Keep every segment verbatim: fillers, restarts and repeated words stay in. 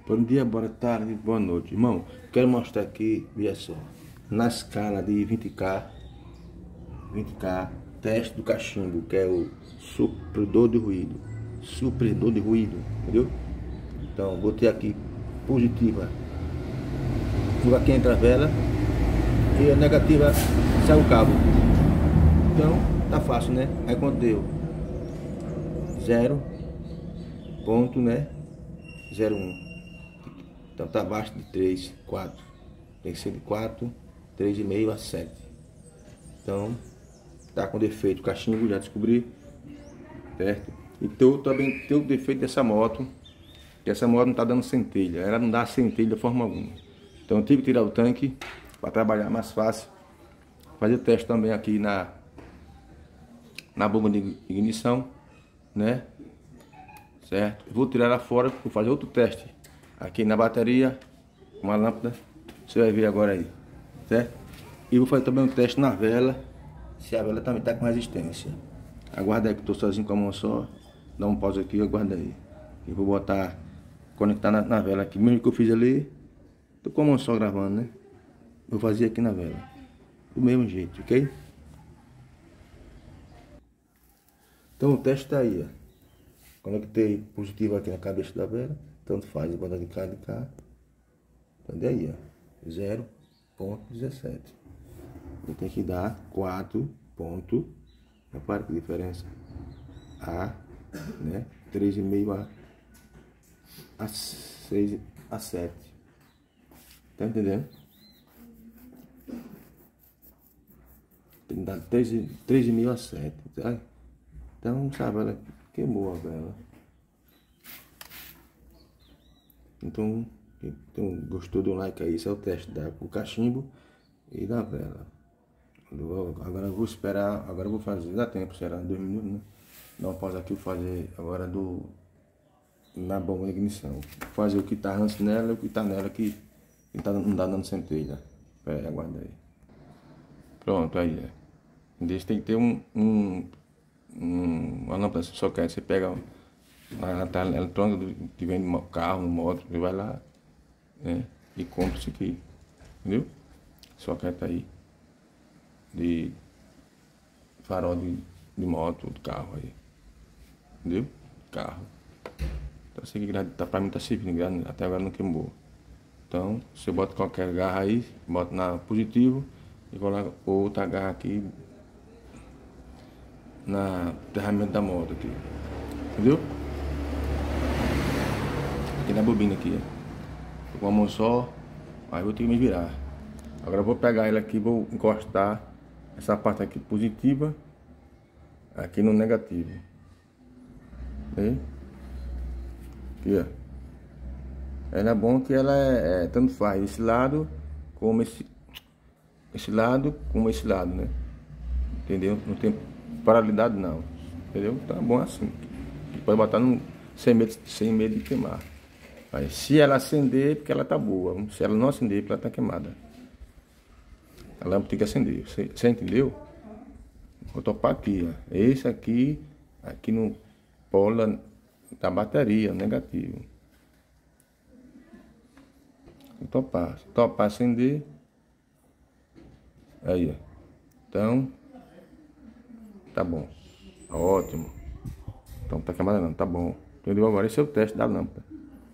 Bom dia, boa tarde, boa noite. Irmão, quero mostrar aqui, veja só, na escala de vinte K, vinte K, teste do cachimbo, que é o supridor de ruído. Supridor de ruído, entendeu? Então, botei aqui positiva, vou aqui entra a vela, e a negativa sai o cabo. Então, tá fácil, né? Aí quando deu zero ponto, né? zero vírgula um. Então tá abaixo de três, quatro. Tem que ser de quatro, três vírgula cinco a sete. Então, tá com defeito o cachimbo, já descobri. Certo? E tem também tem o defeito dessa moto, que essa moto não tá dando centelha. Ela não dá centelha de forma alguma. Então eu tive que tirar o tanque para trabalhar mais fácil. Fazer o teste também aqui na na bomba de ignição, né? Certo? Vou tirar ela fora, vou fazer outro teste aqui na bateria, uma lâmpada, você vai ver agora aí, certo? E vou fazer também um teste na vela, se a vela também está com resistência. Aguarda aí que eu estou sozinho com a mão só, dá um pause aqui, aguarda aí. E vou botar, conectar na, na vela aqui, mesmo que eu fiz ali, tô com a mão só gravando, né? Vou fazer aqui na vela, do mesmo jeito, ok? Então o teste está aí, ó. Conectei positivo aqui na cabeça da vela, tanto faz, eu botar de cá de cá. Então aí, ó, zero ponto dezessete. Eu tenho que dar quatro pontos, repare que diferença, a, né, três vírgula cinco a, a seis a sete. Tá entendendo? Tem que dar três vírgula cinco a sete, tá? Então, essa vela queimou a vela. Então, então, gostou do like aí? Esse é o teste da, do cachimbo e da vela. Agora eu vou esperar, agora eu vou fazer, dá tempo, será dois minutos, né? Dá uma pausa aqui, eu vou fazer agora do na bomba de ignição. Vou fazer o que tá antes nela e o que tá nela que, que tá, não tá dando centelha. Pera aí, aguarda aí. Pronto, aí é. Desse tem que ter um, um, um uma lâmpada só que você pega a tela eletrônica que vem no carro, no moto, você vai lá, né, e compra isso aqui, entendeu? Soquete aí de farol de, de moto, de carro aí, entendeu? Carro. Então esse aqui tá, pra mim tá servindo, até agora não queimou. Então você bota qualquer garra aí, bota na positivo e coloca outra garra aqui na ferramenta da moto aqui, entendeu? Aqui na bobina aqui, ó. Tô com a mão só, aí vou ter que me virar. Agora eu vou pegar ele aqui, vou encostar essa parte aqui positiva aqui no negativo. Aí. Aqui, ó. Ela é bom que ela é, é tanto faz esse lado como esse esse lado como esse lado, né? Entendeu? Não tem paralelidade não, entendeu? Tá bom assim. Pode botar no, sem medo, sem medo de queimar. Aí, se ela acender, porque ela tá boa. Se ela não acender, porque ela tá queimada. A lâmpada tem que acender. Você, você entendeu? Vou topar aqui, ó. Esse aqui, aqui no polo da bateria, negativo. Vou topar. Se topar, acender. Aí, ó. Então, tá bom. Ótimo. Então, tá queimada não, tá bom. Entendeu? Agora esse é o teste da lâmpada.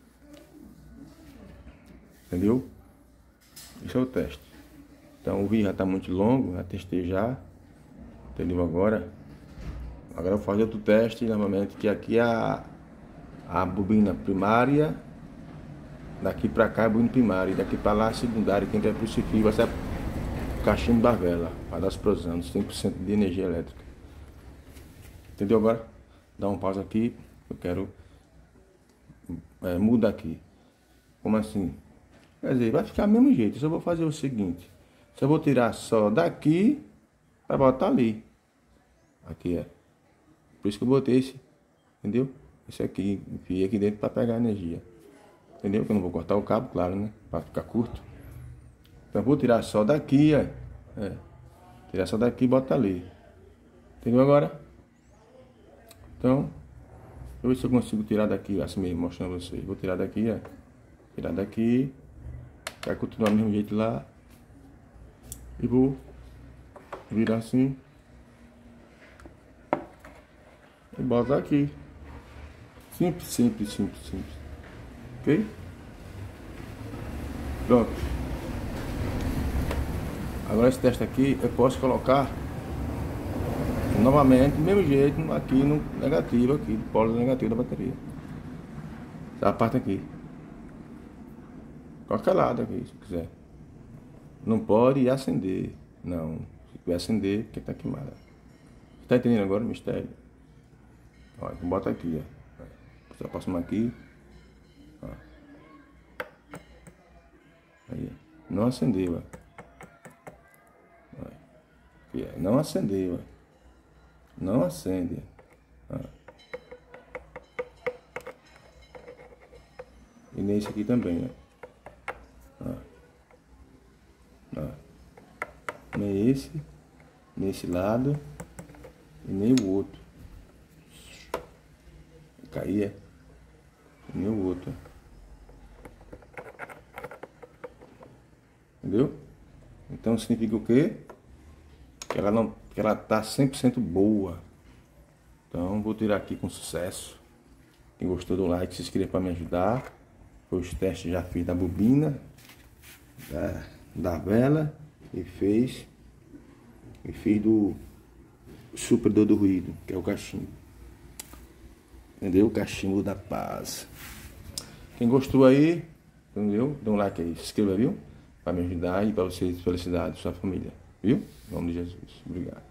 Entendeu? Esse é o teste. Então o vídeo já está muito longo, já testei já. Entendeu agora? Agora eu vou fazer outro teste novamente, que aqui é a, a bobina primária. Daqui para cá é a bobina primária. E daqui para lá a secundária. Quem quer crucifixo vai ser o cachimbo da vela. Para dar explosão, cem por cento de energia elétrica. Entendeu agora? Dá um pausa aqui. Eu quero é, mudar aqui. Como assim? Quer dizer, vai ficar do mesmo jeito. Eu só vou fazer o seguinte. Só vou tirar só daqui para botar ali. Aqui é. Por isso que eu botei esse. Entendeu? Esse aqui. Enfiei aqui dentro para pegar energia. Entendeu? Que eu não vou cortar o cabo, claro, né? Para ficar curto. Então eu vou tirar só daqui, é. é. Tirar só daqui e botar ali. Entendeu agora? Então, eu vou ver se eu consigo tirar daqui, assim mesmo, mostrando a vocês. Vou tirar daqui, é. Tirar daqui. Vai continuar do mesmo jeito lá. E vou virar assim. E botar aqui. Simples, simples, simples, simples. Ok? Pronto. Agora esse teste aqui eu posso colocar novamente do mesmo jeito aqui no negativo, aqui, do polo negativo da bateria. Essa parte aqui. Qualquer lado aqui, se quiser. Não pode acender. Não. Se quiser acender, porque tá queimada. Você tá entendendo agora o mistério? Olha, bota aqui, ó. Você aproxima aqui. Ó. Aí, ó. Não acendeu, ó. Aqui, ó. Não acendeu, ó. Não acende. Ó. E nesse aqui também, ó. Ó. Ó. Nem esse, nesse lado e nem o outro. Caía e nem o outro. Entendeu? Então significa o quê? Que ela não, que ela tá cem por cento boa. Então vou tirar aqui com sucesso. Quem gostou do like, se inscreva para me ajudar. Os testes já fiz da bobina, da, da vela e fez e fiz do supridor do ruído, que é o cachimbo. Entendeu? O cachimbo da paz. Quem gostou aí, entendeu? Dá um like aí, se inscreva, viu? Para me ajudar e para vocês, felicidade, sua família, viu? Em nome de Jesus. Obrigado.